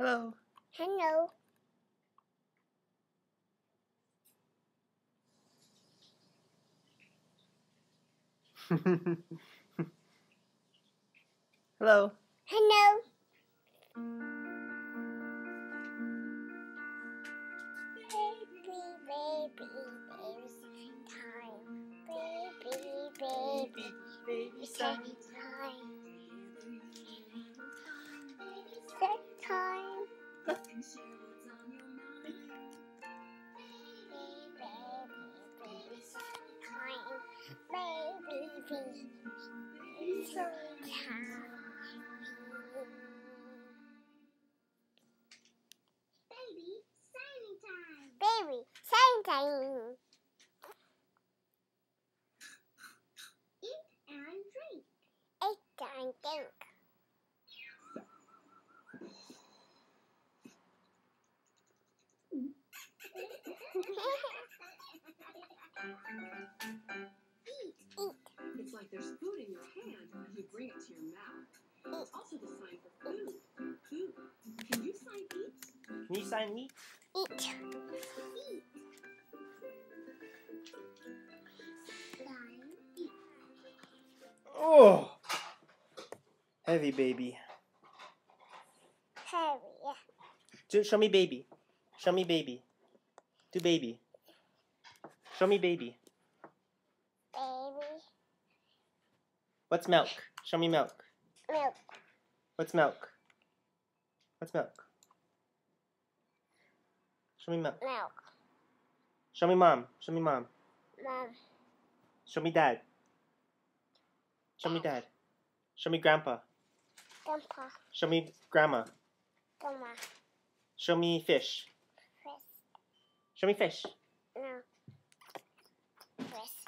Hello. Hello. Hello. Hello. Baby, time. Set time. Baby, sign time. Eat and drink. Eat and drink. Eat. It's like there's food in your hand and you bring it to your mouth. It's also the sign for food. Food. Can you sign eat? Can you sign me? Eat. Eat. Oh! Heavy baby. Heavy. Show me baby. Show me baby. Do baby. Show me baby. Baby. What's milk? Show me milk. Milk. What's milk? What's milk? Show me milk. Milk. Show me mom. Show me mom. Mom. Show me dad. Show me dad. Show me grandpa. Grandpa. Show me grandma. Grandma. Show me fish. Fish. Show me fish. No. Fish.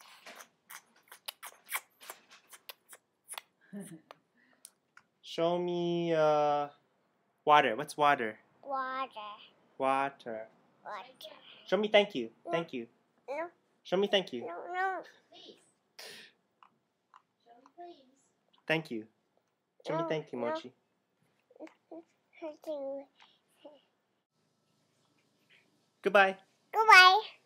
Show me water. What's water? Water. Water. Water. Show me thank you. Thank you. No. Show me thank you. No. No. Thank you. Show me thank you, No. Mochi. Goodbye. Goodbye.